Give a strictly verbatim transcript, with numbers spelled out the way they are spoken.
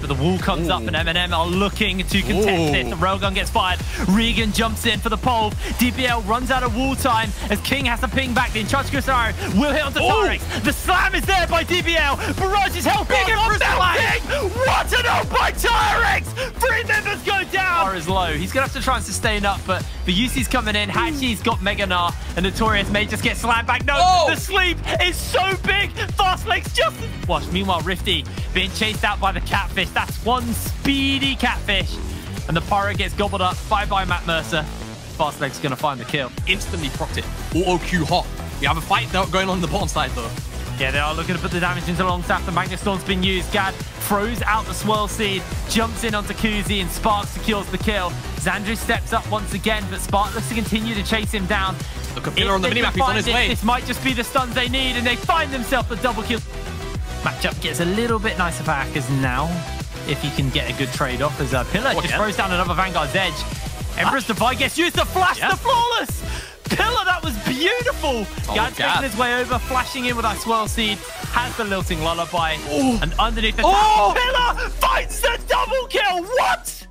but the wall comes Ooh. up and M and M are looking to contest Ooh. it. The railgun gets fired. Regan jumps in for the pole. D B L runs out of wall time as King has to ping back. The Enchanted Crusader will hit onto Tyrex. The slam is there by D B L. Barrage is helping him for on melting. What an ult by Tyrex! Three members go down. R is low. He's going to have to try and sustain up, but the U C's coming in. Hachi's got Mega Gnar, and Notorious may just get slammed back. No, Oh. the sleep is so big. Fastlake's just watch. Meanwhile, Rifty being chased out by the Catfish. That's one speedy Catfish. And the Pyro gets gobbled up. Bye-bye, Matt Mercer. Fastlake's going to find the kill. Instantly propped it. Auto Q hop. We have a fight going on the bottom side, though. Yeah, they are looking to put the damage into Longstaff. The Magnet Storm's been used. Gad throws out the Swirl Seed, jumps in onto Kuzi, and Spark secures the kill. Xandru steps up once again, but Spark looks to continue to chase him down. Look, a pillar on the minimap. He's on his it, way. This might just be the stuns they need, and they find themselves the double kill. Matchup gets a little bit nicer for Hackers now, if he can get a good trade-off, as uh, Pillar oh, just yeah. throws down another Vanguard's Edge. Emperor's Divide gets used to flash Yeah. the Flawless! Pillar, that was beautiful! Oh, Gad's Gad. making his way over, flashing in with that Swirl Seed, has the Lilting Lullaby, Ooh. and underneath the Oh! Pillar finds the double kill! What?